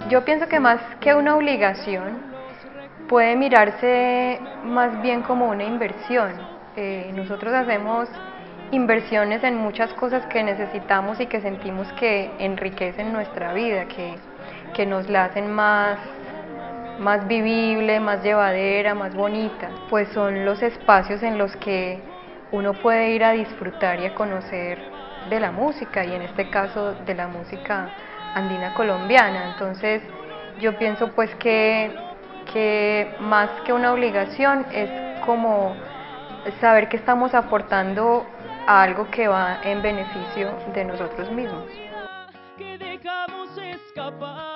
Yo pienso que más que una obligación, puede mirarse más bien como una inversión. Nosotros hacemos inversiones en muchas cosas que necesitamos y que sentimos que enriquecen nuestra vida, que nos la hacen más vivible, más llevadera, más bonita. Pues son los espacios en los que uno puede ir a disfrutar y a conocer de la música, y en este caso de la música andina colombiana. Entonces yo pienso pues que más que una obligación es como saber que estamos aportando a algo que va en beneficio de nosotros mismos. Que dejamos escapar.